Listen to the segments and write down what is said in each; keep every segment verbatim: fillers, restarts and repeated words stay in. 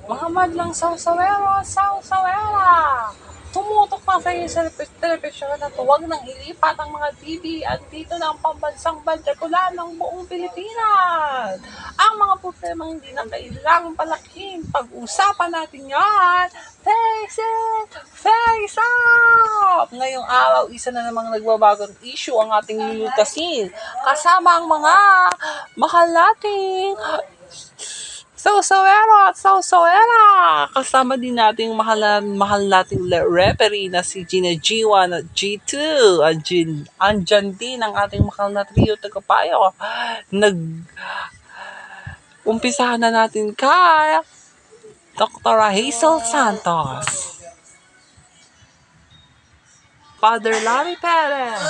Mga madlang sawsawero, sawsawera! Tumutok pa sa iyo sa telebisyon at huwag nang ilipat ang mga T V at dito na ang pambansang bandekulan ng buong Pilipinas. Ang mga problemang hindi na kailangang palakin. Pag-usapan natin yan. Face it! Face up! Ngayong araw, isa na namang nagbabagong issue ang ating lulutasin. Kasama ang mga mahal nating Sawsawero at Sawsawera! Kasama din nating mahal, mahal nating referee na si Gina G one at G two. Andyan, andyan din ang ating mahal na trio tagapayo. Nag umpisahan na natin kay Doctor Hazel Santos, Father Larry Perez,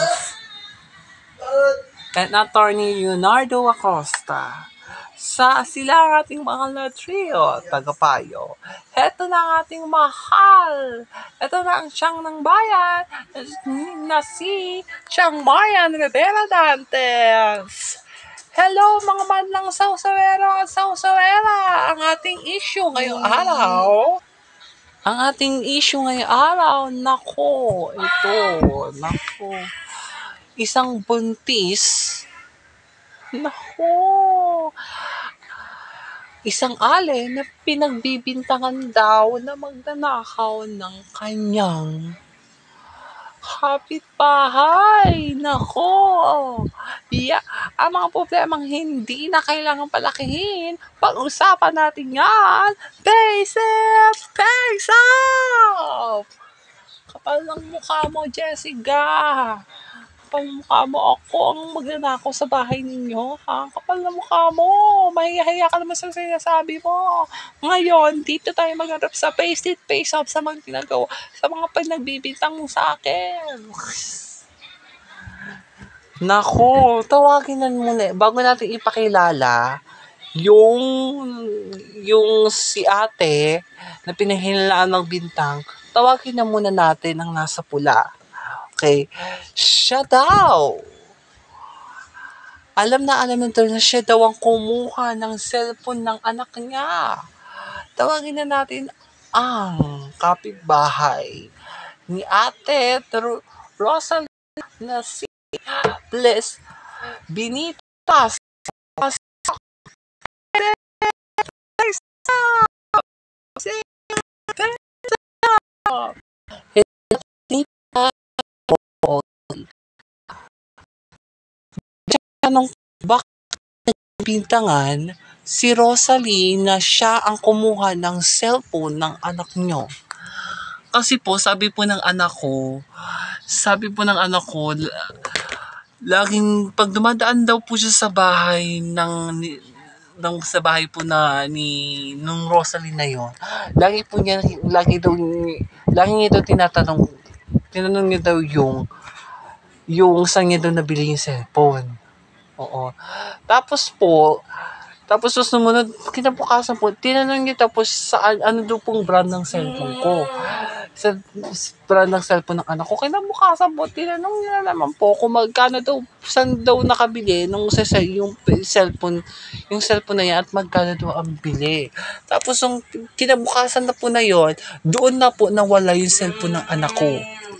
and Attorney Leonardo Acosta. Sa sila ang ating mahal na trio, tagapayo. Heto na ang ating mahal. Ito na ang siyang ng bayan na si Siyang Marian Rivera Dantes. Hello mga madlang sawsawero at sawsawera. Ang ating issue ngayong araw. Ang ating issue ngayong araw, nako, ito, nako, isang buntis, nako, isang ale na pinagbibintangan daw na magnanakaw ng kanyang kapitbahay. Nako! Yeah. Ang mga problemang hindi na kailangang palakihin, pag-usapan natin yan. Face it! Face up! Kapal ng mukha mo, Jessica. Kapal ng mukha mo, ako ang magnanakaw sa bahay ninyo. Ha? Kapal ng mukha mo. Mahihahiya ka naman sa sinasabi mo. Ngayon, dito tayo magharap sa face it, face up sa mga ginagawa, sa mga pinagbibintang mo sa akin. Nako, tawagin na muna. Bago natin ipakilala, yung, yung si ate na pinahilaan ng bintang, tawagin na muna natin ang nasa pula. Okay? Siya daw. Alam na alam nito na siya daw ang kumuha ng cellphone ng anak niya. Tawagin na natin ang kapitbahay ni Ate Rosalie na si Bless Binitas. Anong bakit bintangan si Rosalie na siya ang kumuha ng cellphone ng anak nyo? Kasi po, sabi po ng anak ko, sabi po ng anak ko, laging pag dumadaan daw po siya sa bahay ng, ng sa bahay po na ni nung Rosalie na yon, lagi po niya, lagi daw, lagi niya daw tinatanong, tinanong niya daw yung, yung saan niya daw nabili yung cellphone. Oo. Tapos po, tapos sumunod, kinabukasan po, tinanong niya tapos saan, ano daw pong brand ng cellphone ko. Sa brand ng cellphone ng anak ko. Kinabukasan po, tinanong niya naman po kung magkano daw, saan daw nakabili nung sa yung cellphone, yung cellphone na yan at magkano daw ang bili. Tapos yung kinabukasan na po na yon, doon na po nawala yung cellphone ng anak ko.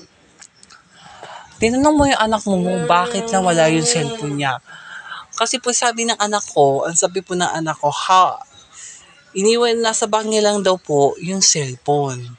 Tinanong mo yung anak mo, mo bakit nawala yung cellphone niya. Kasi po sabi ng anak ko, ang sabi po ng anak ko, ha, iniwan na sa bangya lang daw po yung cellphone.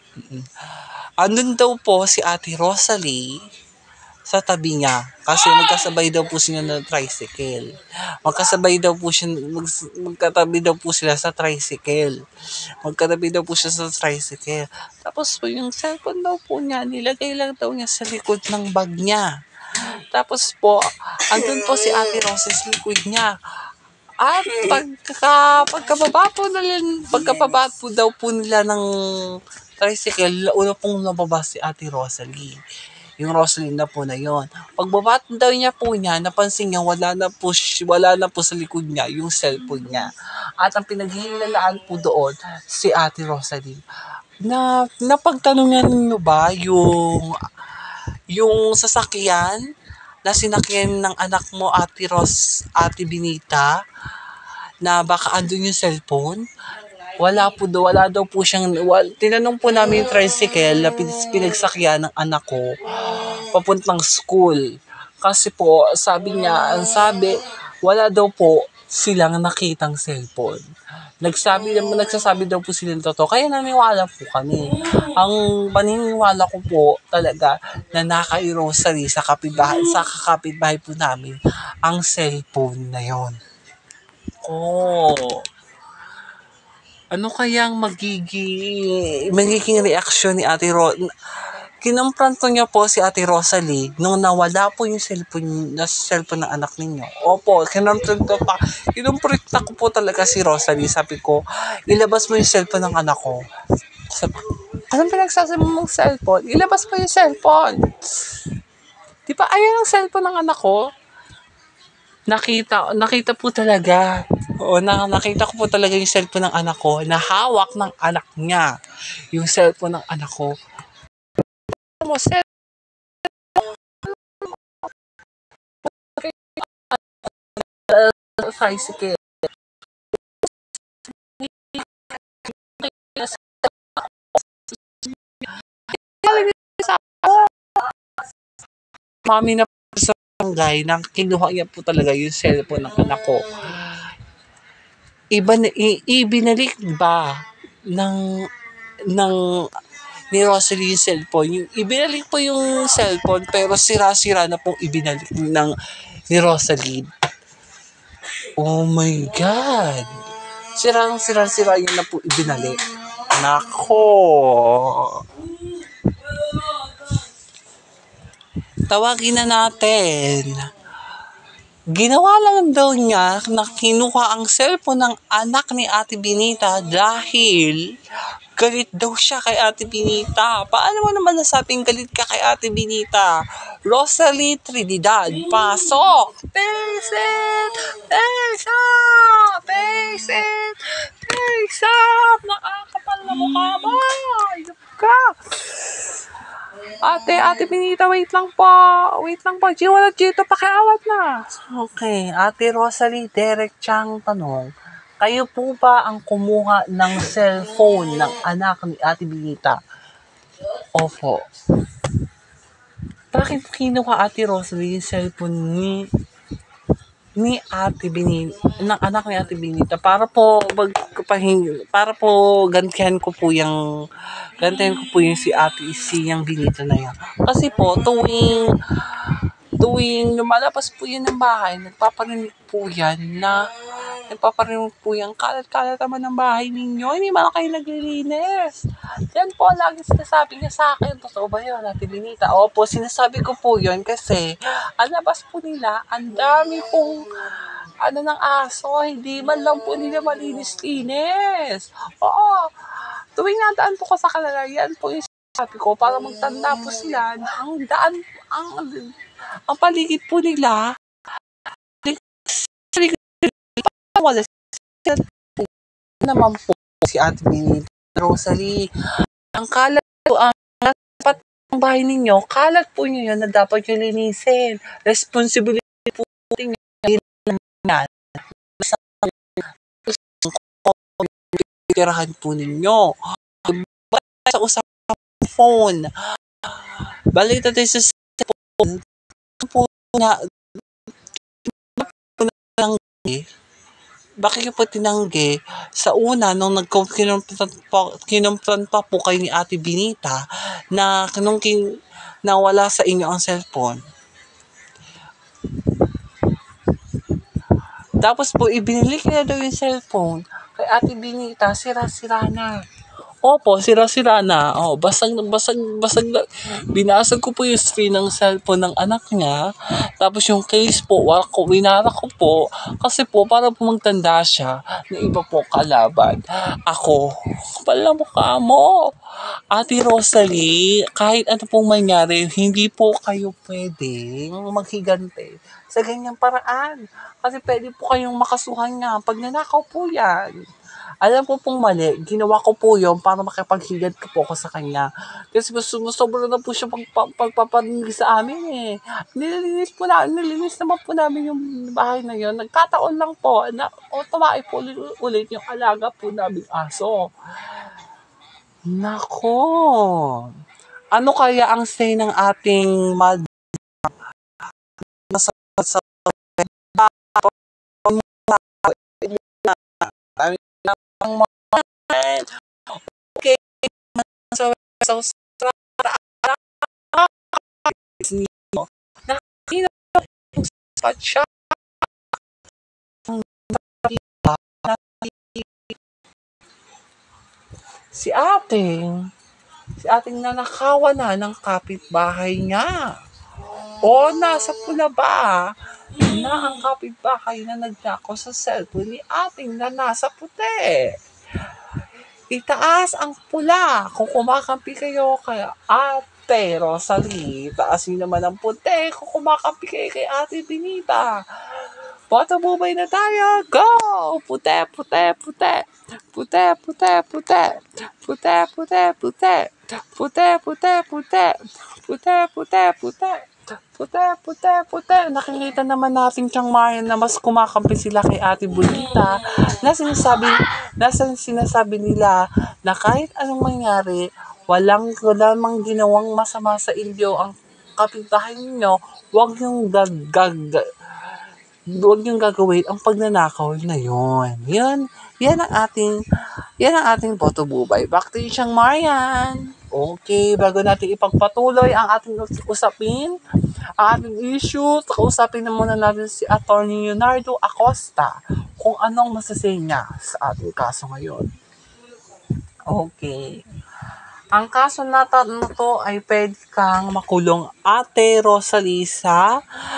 Andun daw po si Ate Rosalie sa tabi niya. Kasi magkasabay daw po sila ng tricycle. Magkasabay daw po siya, mag, magkatabi daw po sila sa tricycle. Magkatabi daw po siya sa tricycle. Tapos po yung cellphone daw po niya, nilagay lang daw niya sa likod ng bag niya. Tapos po, andun po si Ate Rose sa likod niya. At pagka, pagkababa po nila, pagkababa po daw po nila ng tricycle, una pong nababa si Ate Rosalie. Yung Rosalie na po na yon. Pagbaba daw niya po niya, napansin niya wala na po, wala na po sa likod niya yung cellphone niya. At ang pinaghilalaan po doon, si Ate Rosalie. Na, napagtanungan niyo ba yung yung sasakyan na sinakyan ng anak mo, Ate Ros, Ate Binita, na baka andun yung cellphone? Wala po daw, wala daw po siyang, wal, tinanong po namin yung tricycle na pin- pinagsakyan ng anak ko papuntang school. Kasi po, sabi niya, ang sabi, wala daw po silang nakitang cellphone. Nagsabi naman, nagsasabi daw po sila ng totoo. Kaya naniwala po kami. Ang paniniwala ko po talaga na naka-grocery sa kapitbahay, sa kakapitbahay po namin ang cellphone na yon. Oh, ano kayang magiging magiging reaksyon ni Ate Ro? Kinompronto niya po si Ate Rosalie nung nawala po yung cellphone, na cellphone ng anak ninyo. Opo, kinompronto pa. Kinompronto ko po talaga si Rosalie. Sabi ko, ilabas mo yung cellphone ng anak ko. Sabi, anong pinagsasabi mong cellphone? Ilabas mo yung cellphone. Di ba ayan ang cellphone ng anak ko? Nakita, nakita po talaga. Oo, na, nakita ko po talaga yung cellphone ng anak ko na hawak ng anak niya. Yung cellphone ng anak ko. Mo, cellphone. Tricycle. Mami na po sa barangay nang kinuha niya po talaga yung cellphone ng anak ko. Iba na, i, ibinalik ba ng ng ni Rosalie yung cellphone. Yung, ibinalik po yung cellphone pero sira-sira na pong ibinalik ng ni Rosalie. Oh my God! Sirang sira-sira yun na po ibinalik. Nako! Tawagin na natin. Ginawa lang daw niya na kinuha ang cellphone ng anak ni Ate Binita dahil galit daw siya kay Ate Binita. Paano mo naman nasabing galit ka kay Ate Binita? Rosalie Trinidad, pasok! Face it! Face up! Face it! Face up! Nakakapal na mukha mo! Ayop ka! Ate, Ate Binita, wait lang po. Wait lang po. G one at G two, pakiawat na. Okay, Ate Rosalie, direct siyang tanong. Kayo po ba ang kumuha ng cellphone ng anak ni Ate Binita? Opo. Bakit kinuha Ate Rosalie yung cellphone ni ni Ate Binita, ng anak ni Ate Binita para po magpahingi, para po gantihan ko po yung gantihan ko po yung si Ate si yung Binita na yan. Kasi po tuwing tuwing lumalabas po yan ng bahay, nagpaparinig po yan na nagpaparinig po yan, kalat-kalat naman ng bahay ninyo, hindi man kayo naglilinis. Yan po, lagi sinasabi niya sa akin, totoo ba yun, Ate Binita? Opo, sinasabi ko po yun kasi, ang labas po nila, ang dami pong, ano ng aso, hindi man lang po nila malinis-linis. Oo, tuwing nadaan po ko sa kanila, yan po yung sabi ko, para magtanda po sila, na ang daan, ang, ang paligid po nila, wala sila naman po si Ate Binita, Rosalie. Ang kalat po, ang dapat ng bahay ninyo, kalat po nyo yun na dapat nyo linisin. Responsibility po ninyo yan. Tirahan po ninyo. Sa usapang phone. Balita tayo sa phone. Po na, bakit yung po tinanggi sa una nung nagkinumpran pa, kinumpran pa po kayo ni Ate Binita na nung kin, nawala sa inyo ang cellphone. Tapos po ibinili niya daw yung cellphone kay Ate Binita, sira-sira na. Opo, sira-sira na. Oh, basag basag basag na. Binasag ko po yung screen ng cellphone ng anak niya. Tapos yung case po, wala ko, winara ko po. Kasi po, para po magtanda siya na iba po kalaban. Ako, kapal na mukha mo. Ate Rosalie, kahit ano pong mangyari, hindi po kayo pwedeng maghigante sa ganyang paraan. Kasi pwede po kayong makasuhan nga pag nanakaw po yan. Alam ko pong mali, ginawa ko po yun para makipaghiganti po ako sa kanya. Kasi po sumusobra na po siya pagpa pagpaparinig sa amin, eh. Nililinis po na nililinis naman po namin yung bahay na yun. Nagkataon lang po na o tumae po uli ulit yung alaga po naming aso. Naku! Ano kaya ang say ng ating mad sa sa okay, so so nakita ko siya si ating si ating nanakawan na ng kapitbahay niya. O nasa pula ba na ang kapitbahay na nagnakaw sa cellphone ni ating na nasa puti? Itaas ang pula kung kumakampi kayo kay Ate Rosalie. Taas niyo naman ang puti kung kumakampi kayo kay Ate Benita. Boto bubay na tayo. Go! Puti, puti, puti. Puti, puti, puti. Puti, puti, puti. Puti, puti, puti. Puti, puti, puti. Puti, puti, puti. Nakikita naman natin siyang Marian na mas kumakampi sila kay Ate Bonita na sinasabi, na sinasabi nila na kahit anong mangyari, walang, wala mang ginawang masama sa inyo ang kapitbahay ninyo, huwag yung gagag huwag niyong gagawin ang pagnanakaw na yon. Yan, yan ang ating, yan ang ating boto bubay. Back to you, Siyang Marian. Okay, bago natin ipagpatuloy ang ating usapin, ang ating issue, kausapin na muna natin si Attorney Leonardo Acosta kung anong masasay niya sa ating kaso ngayon. Okay. Ang kaso na to ay pwede kang makulong Ate Rosalie sa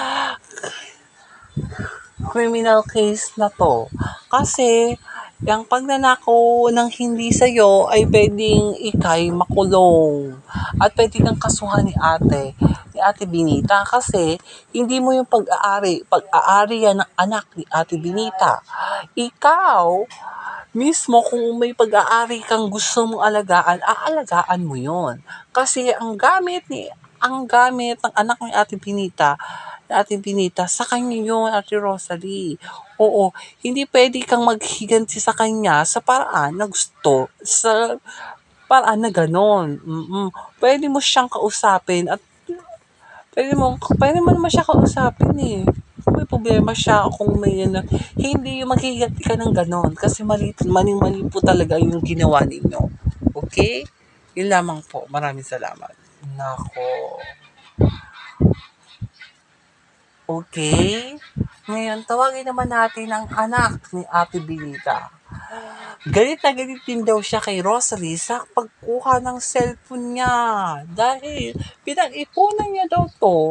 criminal case na to. Kasi, yung pagnanakaw ng hindi sa'yo ay pwedeng ikay makulong. At pwede kang kasuhan ni ate, ni Ate Benita. Kasi, hindi mo yung pag-aari, pag-aari yan ng anak ni Ate Benita. Ikaw, mismo kung may pag-aari kang gusto mong alagaan, aalagaan mo yun. Kasi, ang gamit ni ang gamit ng anak ni Ate Benita, Ate Benita, sa kanya yun, Ate Rosalie. Oo, hindi pwede kang maghiganti sa kanya sa paraan na gusto, sa paraan na ganon. Mm-mm. Pwede mo siyang kausapin at pwede mo, pwede mo naman siya kausapin eh. Kung may problema siya, kung may ano, hindi yung maghiganti ka ng ganon. Kasi mali, mali, mali po talaga yung ginawa ninyo. Okay? Yun lamang po. Maraming salamat. Nako. Okay? Ngayon, tawagin naman natin ang anak ni Ate Benita. Galit na galit din daw siya kay Rosalie sa pagkuha ng cellphone niya. Dahil pinag-ipunan niya daw to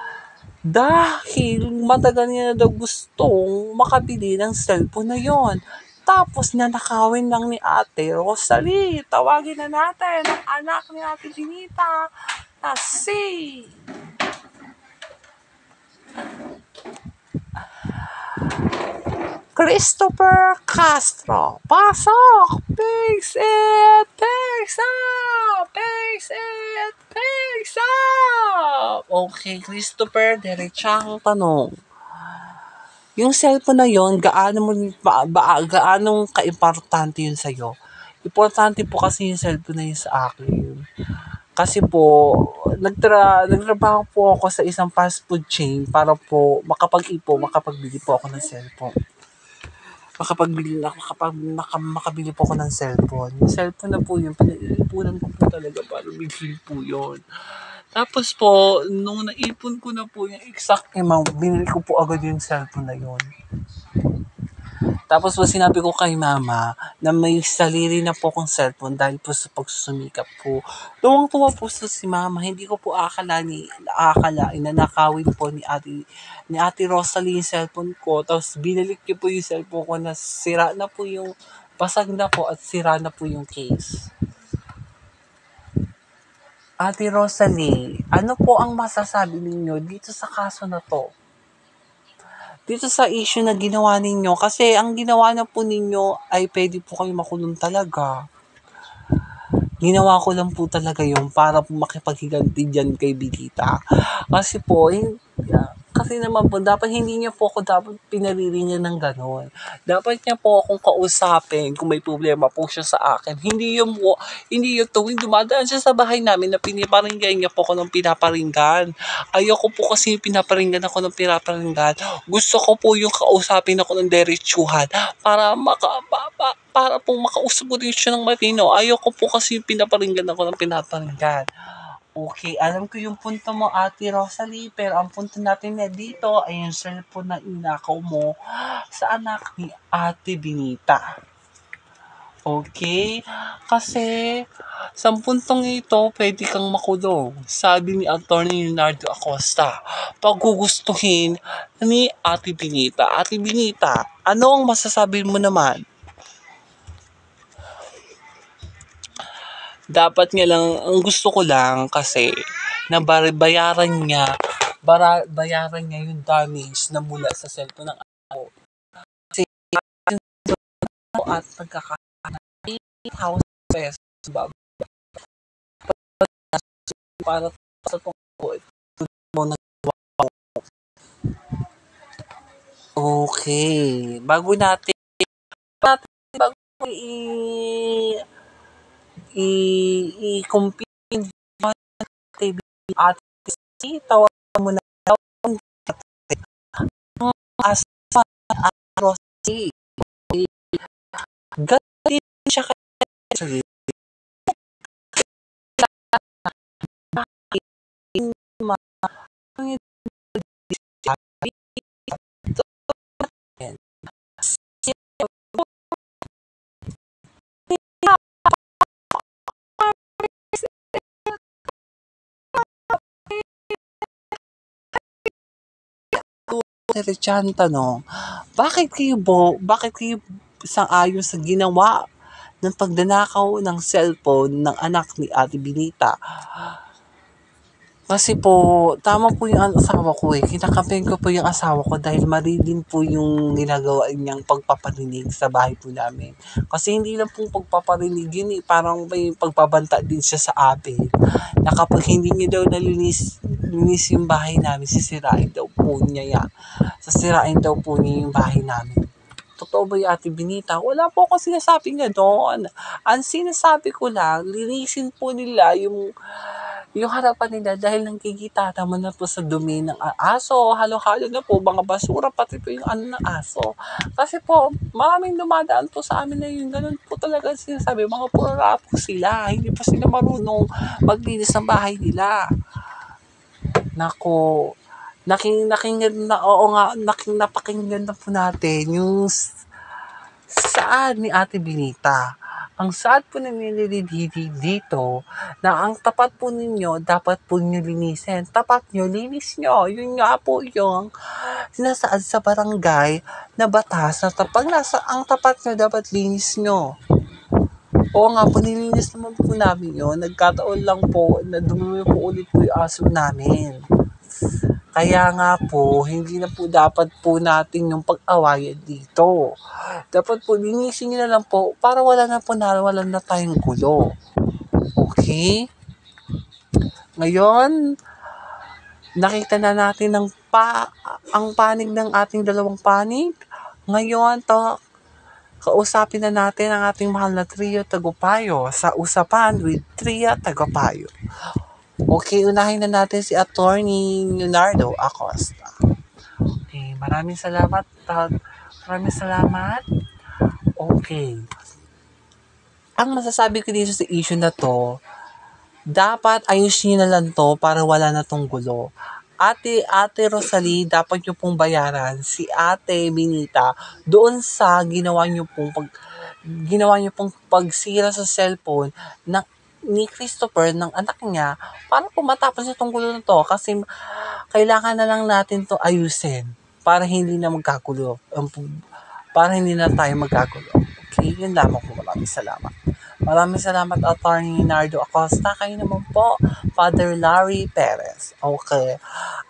dahil matagal niya na daw gustong makabili ng cellphone na yon. Tapos nanakawin lang ni Ate Rosalie. Tawagin na natin ang anak ni Ate Benita na si Christopher Castro. Pasok! Face it! Face up! Face it! Face up! Okay, Christopher, diretsang tanong. Yung cellphone na yon, gaano mo ba, ba gaano ka-importante yun sa'yo? Importante po kasi yung cellphone na yun sa akin. Kasi po, nagtra, nagtrabaho po ako sa isang fast food chain para po makapag-ipo, makapagbili po ako ng cellphone. Makapagbili, makapag, maka, makabili po ako ng cellphone. Yung cellphone na po yun, pinag-iipunan ko po talaga para bilhin po yun. Tapos po, nung naipon ko na po yung exact amount, binili ko po agad yung cellphone na yun. Tapos po sinabi ko kay mama na may sarili na po akong cellphone dahil po sa pagsusumikap po. Tuwang-tuwa po so si mama, hindi ko po akalain, akalain na nakawin po ni ate, ni ate Rosalie yung cellphone ko. Tapos binalik niyo po yung cellphone ko na sira na po yung, basag na po at sira na po yung case. Ate Rosalie, ano po ang masasabi ninyo dito sa kaso na to? dito sa issue na ginawa ninyo. Kasi ang ginawa na po ninyo ay pwede po kayo makulong talaga. Ginawa ko lang po talaga yung para po makipaghiganti dyan kay Binita. Kasi po, hin- kasi naman po, dapat hindi niya po ako dapat pinariringan ng gano'n. Dapat niya po akong kausapin kung may problema po siya sa akin. Hindi yun po, hindi yun tuwing dumadaan siya sa bahay namin na pinaparinggan niya po ako ng pinaparinggan. Ayoko po kasi pinaparinggan ako ng pinaparinggan. Gusto ko po yung kausapin ako ng derechuhan para maka, pa, pa, para po makausap ko din siya ng matino. Ayoko po kasi pinaparinggan ako ng pinaparinggan. Okay, alam ko yung punto mo, Ate Rosalie, pero ang punto natin na dito ay yung cellphone na inakaw mo sa anak ni Ate Binita. Okay? Kasi sa puntong ito, pwede kang makulong. Sabi ni Attorney Leonardo Acosta, paggugustuhin ni Ate Binita. Ate Binita, ano ang masasabi mo naman? Dapat nga lang, ang gusto ko lang kasi, na bar- bayaran niya, bara, bayaran niya yung damage na mula sa cellphone ng ako. Kasi, yung at nagkakaroon eight thousand pesos ba? Para sa tungkol mo na. Okay, bago natin, natin bago i i i-compete at tawagan mo na daw ang asa Rossi. Galit siya kay Richan tanong, bakit kayo bo, bakit kayo sang-ayon sa ginawa ng pagdanakaw ng cellphone ng anak ni Ate Binita? Kasi po, tama po yung asawa ko eh. Kinakamping ko po yung asawa ko dahil mali din po yung ginagawa niyang pagpaparinig sa bahay po namin. Kasi hindi lang po pagpaparinig yun eh. Parang may pagpabanta din siya sa amin. Na kapag hindi niya daw nalinis linis yung bahay namin, sisirain daw po niya yan. Sasirain daw po niya yung bahay namin. Totoo ba yung Ate Binita? Wala po ako sinasabing gano'n. Ang sinasabi ko lang, linisin po nila yung yung harapan nila dahil nakikita naman na po sa dumi ng aso, halo-halo na po, mga basura, pati po yung ano ng aso. Kasi po, maraming dumadaan po sa amin na yun, ganun po talaga sinasabi, mga pura po sila, hindi po sila marunong maglinis ng bahay nila. Nako, naking, nakinggan na, oo nga, naking napakinggan na po natin yung saan ni Ate Binita. Ang saad po na nililidhidi dito na ang tapat po ninyo, dapat po nyo linisin. Tapat nyo, linis nyo. Yun nga po yung sinasaad sa barangay na batas na pag nasa ang tapat nyo, dapat linis nyo. Oo nga po, nilinis naman po namin yun. Nagkataon lang po na dumumi po ulit po yung aso namin. Kaya nga po, hindi na po dapat po natin yung pag-awayan dito. Dapat po, linisin nyo na lang po para wala na po na, wala na tayong gulo. Okay? Ngayon, nakita na natin ang, pa, ang panig ng ating dalawang panig. Ngayon, to, kausapin na natin ang ating mahal na trio Tagupayo sa usapan with Tria Tagupayo. Okay, unahin na natin si Attorney Leonardo Acosta. Okay, maraming salamat. Maraming salamat. Okay. Ang masasabi ko dito sa issue na to, dapat ayusin na lang to para wala na tong gulo. Ate, Ate Rosalie, dapat nyo pong bayaran si Ate Binita doon sa ginawa nyo pong pag, ginawa nyo pong pagsira sa cellphone ng ni Christopher ng anak niya para po matapos itong gulo na to kasi kailangan na lang natin to ayusin para hindi na magkagulo, para hindi na tayo magkagulo. Okay, yun lamang po. Maraming salamat. Maraming salamat, Attorney Leonardo Acosta. Kayo naman po, Father Larry Perez. Okay.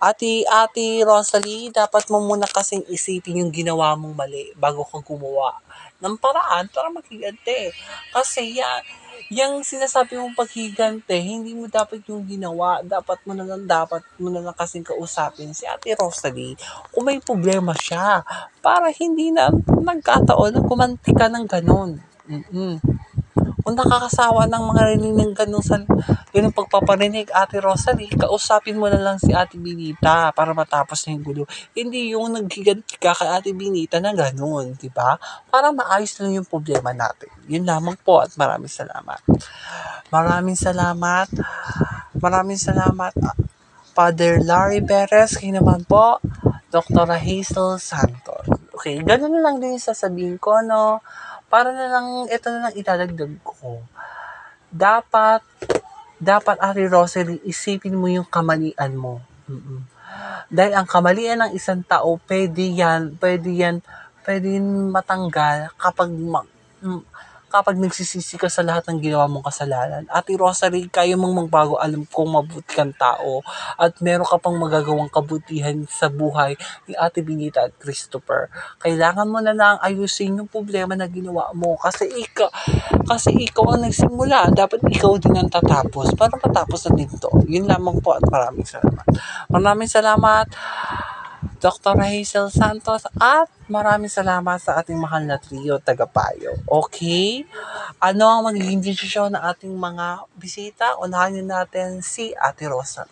Ate, Ate Rosalie, dapat mo muna kasing isipin yung ginawa mong mali bago ka gumawa ng paraan para maghiganti. Kasi yan, yung sinasabi mong paghigante, hindi mo dapat yung ginawa. Dapat mo na lang, dapat mo na lang kasing kausapin si Ate Rosalie kung may problema siya para hindi na nagkataon na kumanti ka ng ganun. Mm-mm. Kung nakakasawa ng mga rinig ng ganun sa ganung pagpaparinig, Ate Rosalie, kausapin mo na lang si Ate Binita para matapos na yung gulo. Hindi yung naghiganti ka kay Ate Binita na ganun, di ba? Para maayos lang yung problema natin. Yun lamang po at maraming salamat. Maraming salamat. Maraming salamat. Father Larry Perez, kayo naman po, Doktora Hazel Santos. Okay, ganun na lang din yung sasabihin ko, no? Para na lang, ito na lang idadagdag ko. Dapat, dapat, Ate Rosalie, isipin mo yung kamalian mo. Mm-mm. Dahil ang kamalian ng isang tao, pwede yan, pwede yan, pwede yan matanggal kapag, ma- mm, kapag nagsisisi ka sa lahat ng ginawa mong kasalanan. Ate Rosalie, kaya mong magbago, alam kong mabuti kang tao at meron ka pang magagawang kabutihan sa buhay ni Ate Binita at Christopher. Kailangan mo na lang ayusin yung problema na ginawa mo kasi ikaw, kasi ikaw ang nagsimula. Dapat ikaw din ang tatapos para matapos na din to. Yun lamang po at maraming salamat. Maraming salamat, Doktor Hazel Santos, at maraming salamat sa ating mahal na trio tagapayo. Okay? Ano ang magiging desisyon ng ating mga bisita? Unahin natin si Ate Rosa.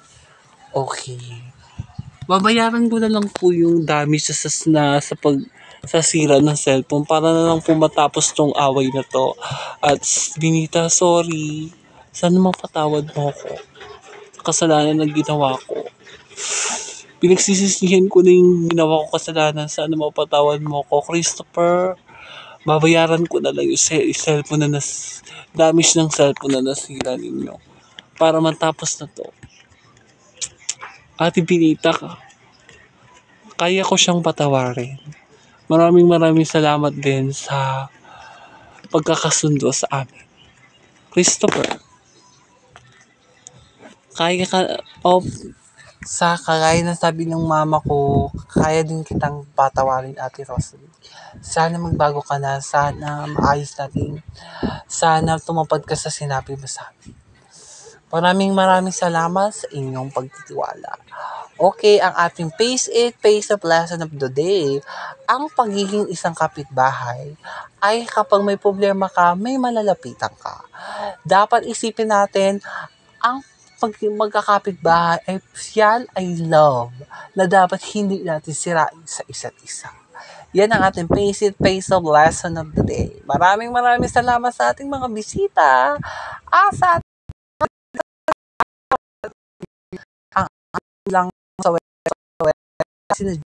Okay. Babayaran ko na lang po yung damage sa, na, sa pag sa sira ng cellphone para na lang po matapos tong away na to. At Binita, sorry. Sana mapatawad mo ako sa kasalanan na ginawa ko. Pinagsisisihan ko na yung ginawa ko kasalanan. Sana mapatawad mo ako. Christopher, babayaran ko na lang yung cellphone na nas damage ng cellphone na nasira ninyo para matapos na to. Ate Binita, kaya ko siyang patawarin. Maraming maraming salamat din sa pagkakasundo sa amin. Christopher, kaya ka, oh, sa kagaya ng sabi ng mama ko, kaya din kitang patawarin, Ate Rosalie. Sana magbago ka na, sana maayos natin, sana tumapad ka sa sinabi mo sa amin. Maraming maraming salamat sa inyong pagtitiwala. Okay, ang ating Face It, Face Up lesson of the day. Ang pagiging isang kapitbahay ay kapag may problema ka, may malalapitan ka. Dapat isipin natin, ang pag magkakapitbahay ay yan ay love na dapat hindi natin sirain sa isa't isa. Yan ang ating Face It, Face Up lesson of the day. Maraming maraming salamat sa ating mga bisita. Ah, sa ating lang sa web.